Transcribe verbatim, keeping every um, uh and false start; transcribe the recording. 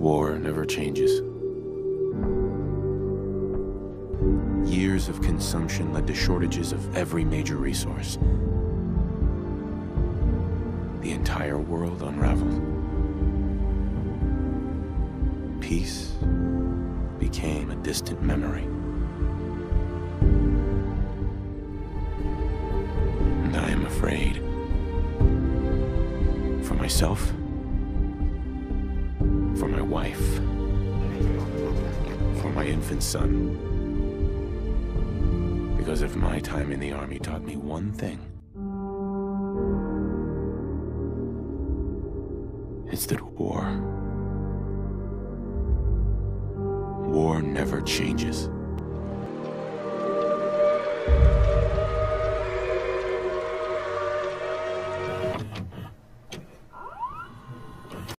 War never changes. Years of consumption led to shortages of every major resource. The entire world unraveled. Peace became a distant memory. And I am afraid. For myself, for my wife, for my infant son. Because if my time in the army taught me one thing, it's that war, war never changes.